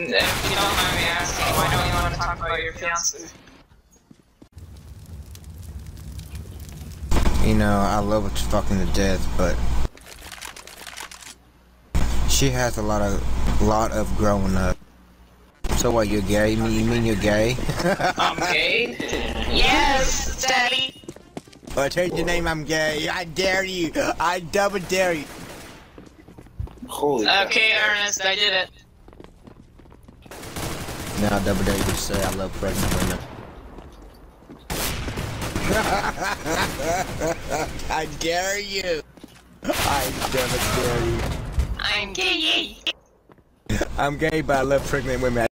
If you don't mind me asking, why don't you want to talk about your fiancé? You know, I love her fucking to death, but she has a lot of growing up. So what, you're gay? You mean you're gay? I'm gay? Yes, Daddy! Oh, I changed your name, I'm gay. I dare you. I double dare you. Holy okay, Ernest, I did it. Now I double dare you to say I love pregnant women. I dare you. I double dare you. I'm gay! I'm gay, but I love pregnant women.